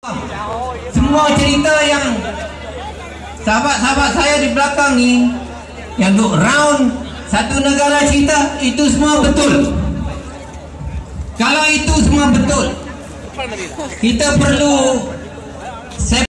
Semua cerita yang sahabat-sahabat saya di belakang ni yang duk round satu negara cerita, itu semua betul. Kalau itu semua betul, kita perlu